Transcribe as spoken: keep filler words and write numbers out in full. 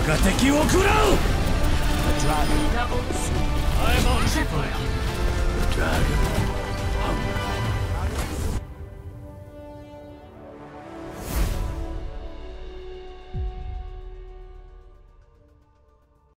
が敵を食らう。 The dragon. I'm on ship. The dragon.